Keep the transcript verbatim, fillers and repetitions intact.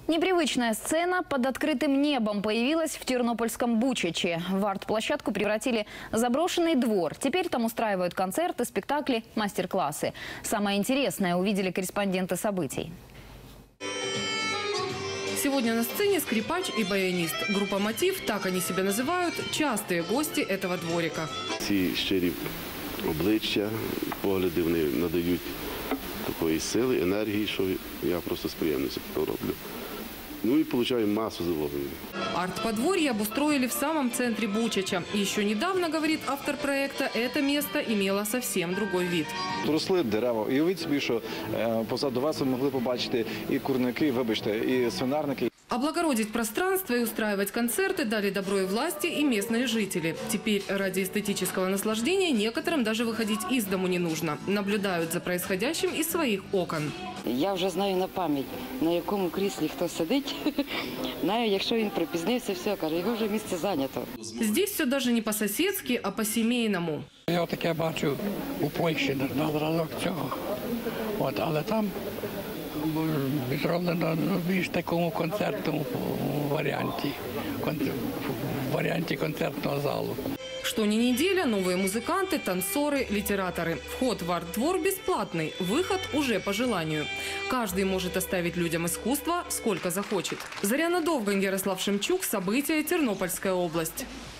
Непривычная сцена под открытым небом появилась в тернопольском Бучаче. В арт-площадку превратили заброшенный двор. Теперь там устраивают концерты, спектакли, мастер-классы. Самое интересное увидели корреспонденты событий. Сегодня на сцене скрипач и баянист. Группа «Мотив», так они себя называют, частые гости этого дворика. Ці щирі обличчя, погляди, вони надають такої сили, енергії, що я просто з приємністю це роблю. Ну и получаем массу задоволения. Арт-подворье обустроили в самом центре Бучача. Еще недавно, говорит автор проекта, это место имело совсем другой вид. Росли дерева. І уявіть собі, що позаду вас ви могли побачити і курники, вибачте, і свинарники. Облагородить пространство и устраивать концерты дали добро и власти, и местные жители. Теперь ради эстетического наслаждения некоторым даже выходить из дому не нужно. Наблюдают за происходящим из своих окон. Я вже знаю на пам'ять, на якому кріслі хто сидить. Знаю, якщо він припізнився, все, каже, його вже місце зайнято. Здесь все даже не по-соседски, а по-семейному. Я таке бачу у Польщі на зразок цього. От, але там зроблено в більш такому концертному варіанті, в варіанті концертного залу. Что ни неделя, новые музыканты, танцоры, литераторы. Вход в арт-двор бесплатный, выход уже по желанию. Каждый может оставить людям искусство, сколько захочет. Заряна Довгань, Ярослав Шемчук, события, Тернопольская область.